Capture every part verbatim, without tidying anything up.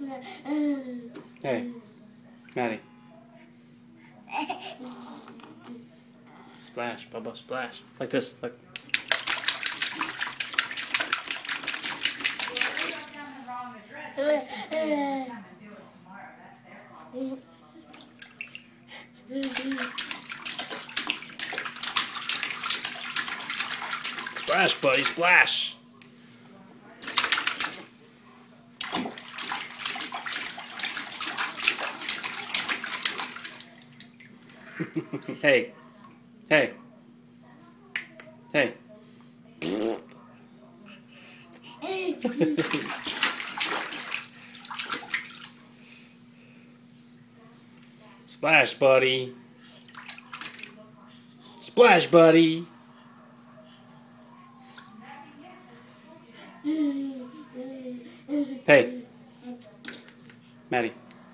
Hey, Maddie. Splash, Bubba, splash. Like this, like. Splash, buddy, splash. Hey, hey, hey. Splash, buddy. Splash, buddy. Hey, Maddie.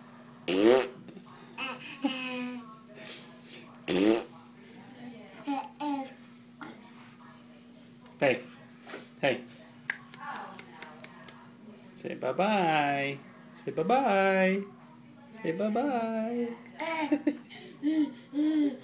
Hey, hey. Say bye-bye. Say bye-bye. Say bye-bye.